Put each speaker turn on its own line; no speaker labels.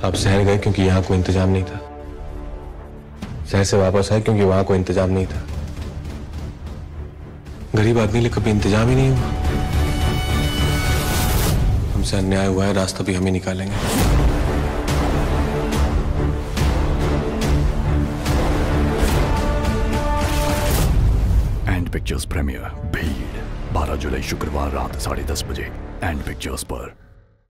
आप शहर गए क्योंकि यहाँ कोई इंतजाम नहीं था। शहर से वापस आए क्योंकि वहां कोई इंतजाम नहीं था। गरीब आदमी लिए कभी इंतजाम ही नहीं हुआ। हमसे अन्याय हुआ है, रास्ता भी हम ही निकालेंगे।
एंड पिक्चर्स प्रीमियर भीड़ 12 जुलाई शुक्रवार रात 10:30 बजे एंड पिक्चर्स पर।